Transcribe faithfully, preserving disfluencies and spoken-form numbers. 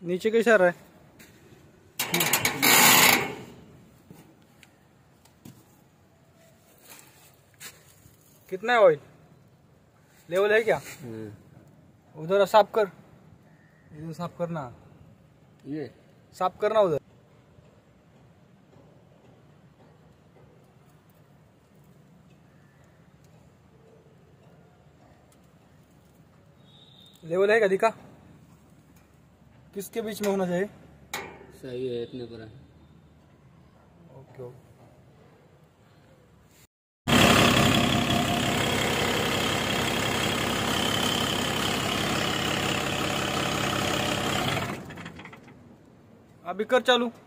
नीचे कैसे आ रहा है? कितना है ऑयल? लेवल है क्या? उधर साफ कर, इधर साफ करना, ये साफ करना उधर। लेवल है क्या? दिखा किसके बीच में होना चाहिए? सही है, इतने पर है। Okay okay. अभी कर चालू।